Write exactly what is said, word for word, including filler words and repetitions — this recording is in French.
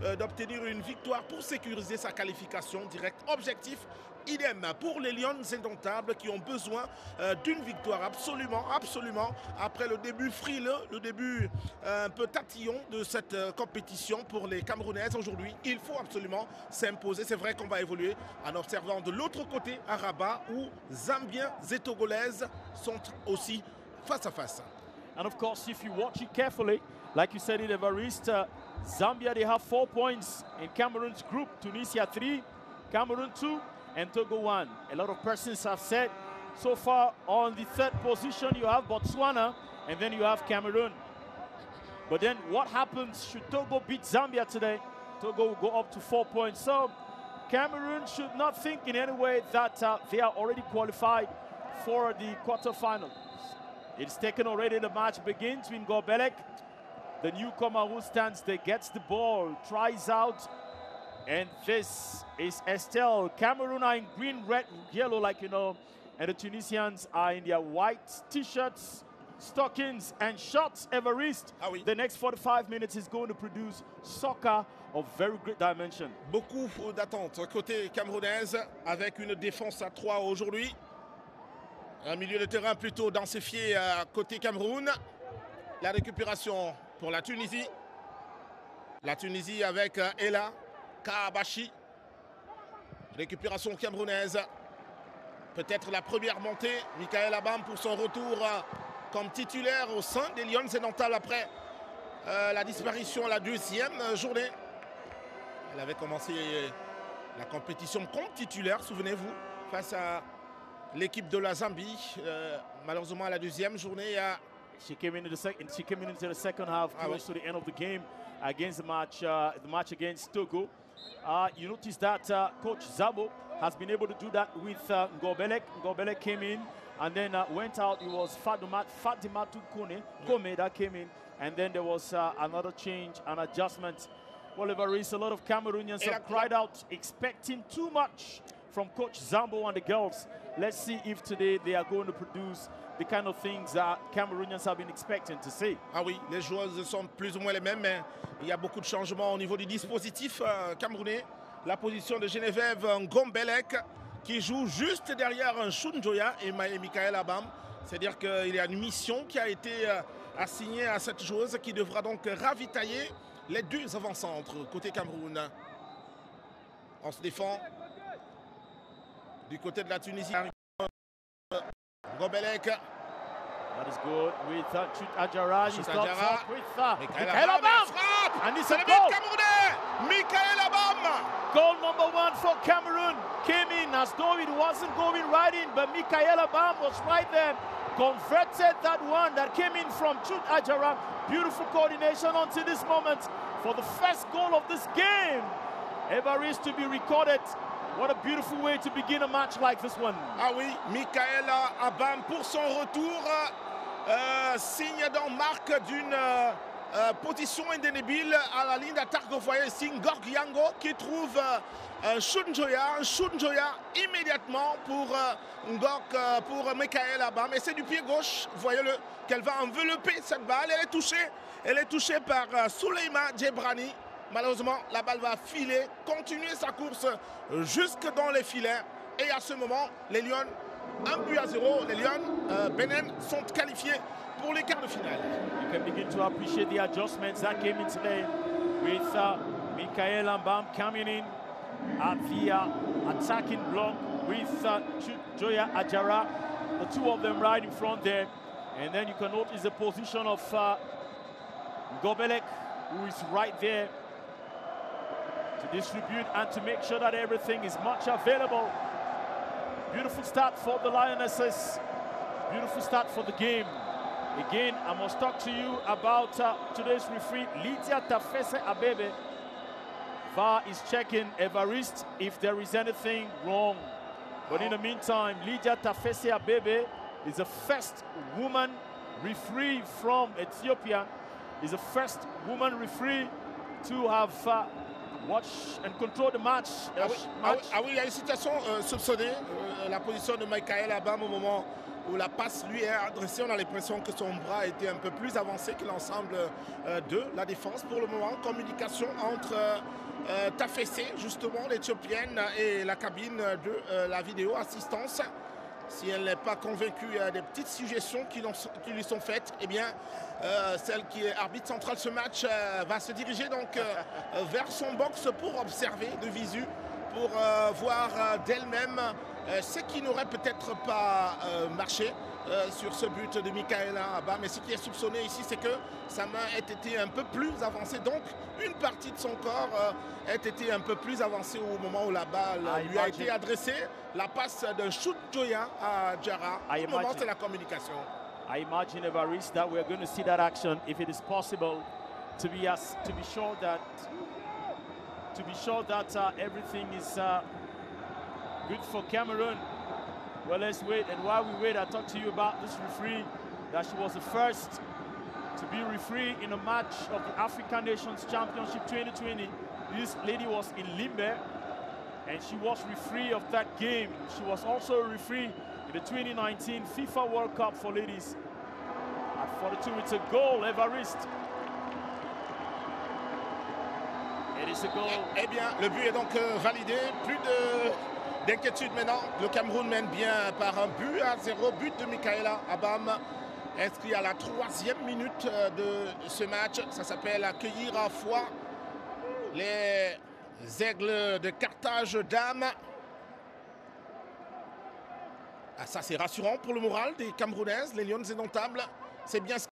euh, d'obtenir une victoire pour sécuriser sa qualification directe. Objectif idem pour les Lions indomptables qui ont besoin euh, d'une victoire absolument, absolument, après le début frileux, le début euh, un peu tatillon de cette euh, compétition pour les Camerounaises aujourd'hui. Il faut absolument s'imposer. C'est vrai qu'on va évoluer en observant de l'autre côté à Rabat où Zambiens et Togolaises sont aussi face à face. And of course, if you watch it carefully, like you said in Evariste, uh, Zambia, they have four points in Cameroon's group. Tunisia three, Cameroon two, and Togo one. A lot of persons have said so far on the third position you have Botswana and then you have Cameroon. But then what happens should Togo beat Zambia today? Togo will go up to four points. So Cameroon should not think in any way that uh, they are already qualified for the quarterfinals. It's taken already, the match begins with Ngobelek. The newcomer who stands there gets the ball, tries out, and this is Estelle. Cameroon are in green, red, yellow, like you know, and the Tunisians are in their white t-shirts, stockings, and shorts. Evariste, ah oui. The next forty-five minutes is going to produce soccer of very great dimension. Beaucoup d'attentes côté camerounaise avec une défense à trois aujourd'hui. Un milieu de terrain plutôt densifié à côté Cameroun. La récupération pour la Tunisie. La Tunisie avec Ella Kaabachi. Récupération camerounaise. Peut-être la première montée. Michael Abam pour son retour comme titulaire au sein des Lions indomptables après euh, la disparition, la deuxième journée. Elle avait commencé la compétition comme titulaire, souvenez-vous, face à l'équipe de la Zambie. Euh, malheureusement, à la deuxième journée, à She came into the second. She came into the second half, ah, close oui. to the end of the game against the match. Uh, the match against Togo. Uh, you notice that uh, Coach Zabo has been able to do that with uh, Ngobelek. Ngobelek came in and then uh, went out. It was Fatima Fatimatu Kone Kome that came in, and then there was uh, another change, an adjustment. Well, Evariste, a lot of Cameroonians have cried out, expecting too much from Coach Zambo and the girls. Let's see if today they are going to produce the kind of things that Cameroonians have been expecting to see. Ah oui, les joueuses sont plus ou moins les mêmes, mais il y a beaucoup de changements au niveau du dispositif euh, camerounais. La position de Geneviève Ngombelek qui joue juste derrière un Shunjoya et Michael Abam. C'est-à-dire qu'il y a une mission qui a été euh, assignée à cette joueuse qui devra donc ravitailler les deux avant-centres côté Cameroun. On se défend du côté de la Tunisie. Ngobelek. That is good with uh, Chut Adjara. He Chut stops Adjara. up with uh, Michael Michael Abam. Abam. Frappe. And it's C'est a le goal. but camerounais. Michael Abam. Goal number one for Cameroon. Came in as though it wasn't going right in, but Michael Abam was right there. Converted that one that came in from Chut Adjara. Beautiful coordination until this moment for the first goal of this game. Evariste to be recorded. What a beautiful way to begin a match like this one. Ah oui, Michael Abam pour son retour. Euh, signe donc marque d'une euh, euh, position indélébile à la ligne d'attaque. Vous voyez ici Ngorgiango qui trouve euh, un Shunjoya, un Shunjoya immédiatement pour euh, Ngok, euh, pour Michael Abam. Et c'est du pied gauche, vous voyez le qu'elle va envelopper cette balle. Elle est touchée, elle est touchée par euh, Souleima Djebrani. Malheureusement, la balle va filer, continuer sa course jusque dans les filets. Et à ce moment, les Lions, un but à zéro, les Lions, euh, Benin, sont qualifiés pour les quarts de finale. You can begin to appreciate the adjustments that came in today with uh, Michael Abam coming in at the uh, attacking block with uh, Joya Adjara, the two of them right in front there. And then you can notice the position of uh, Ngobelek, who is right there to distribute and to make sure that everything is much available. Beautiful start for the Lionesses. Beautiful start for the game. Again, I must talk to you about uh, today's referee, Lydia Tafese Abebe. V A R is checking Evariste if there is anything wrong. But in the meantime, Lydia Tafese Abebe is the first woman referee from Ethiopia. Is the first woman referee to have uh, watched and controlled the match. Ah oui, ah oui, ah oui, il y a une situation euh, soupçonnée. Euh, la position de Michael Abam au moment où la passe lui est adressée. On a l'impression que son bras était un peu plus avancé que l'ensemble euh, de la défense. Pour le moment, communication entre euh, Tafessé, justement, l'Éthiopienne, et la cabine de euh, la vidéo assistance. Si elle n'est pas convaincue, il y a des petites suggestions qui, qui lui sont faites. Eh bien, euh, celle qui est arbitre central ce match euh, va se diriger donc euh, vers son box pour observer de visu, pour euh, voir euh, d'elle-même euh, ce qui n'aurait peut-être pas euh, marché euh, sur ce but de Michaela Abba. Mais ce qui est soupçonné ici, c'est que sa main ait été un peu plus avancée. Donc, une partie de son corps euh, ait été un peu plus avancée au moment où la balle I lui a imagine. été adressée. La passe de Chut Joya à Jara. Pour le moment, c'est la communication. I imagine, Evariste, that we're going to see that action, if it is possible, to be as to be sure that to be sure that uh, everything is uh, good for Cameroon. Well, let's wait. And while we wait, I talk to you about this referee, that she was the first to be referee in a match of the African Nations Championship twenty twenty. This lady was in Limbe, and she was referee of that game. She was also a referee in the twenty nineteen FIFA World Cup for ladies. At forty-two, it's a goal, Evariste. It is a goal. Eh bien, le but est donc euh, validé. Plus de d'inquiétude maintenant. Le Cameroun mène bien par un but à zéro. But de Michaela Abam, inscrit à la troisième minute de ce match. Ça s'appelle accueillir à foi les Aigles de Carthage dames. Ah, ça, c'est rassurant pour le moral des Camerounaises, les Lions indomptables. C'est bien ce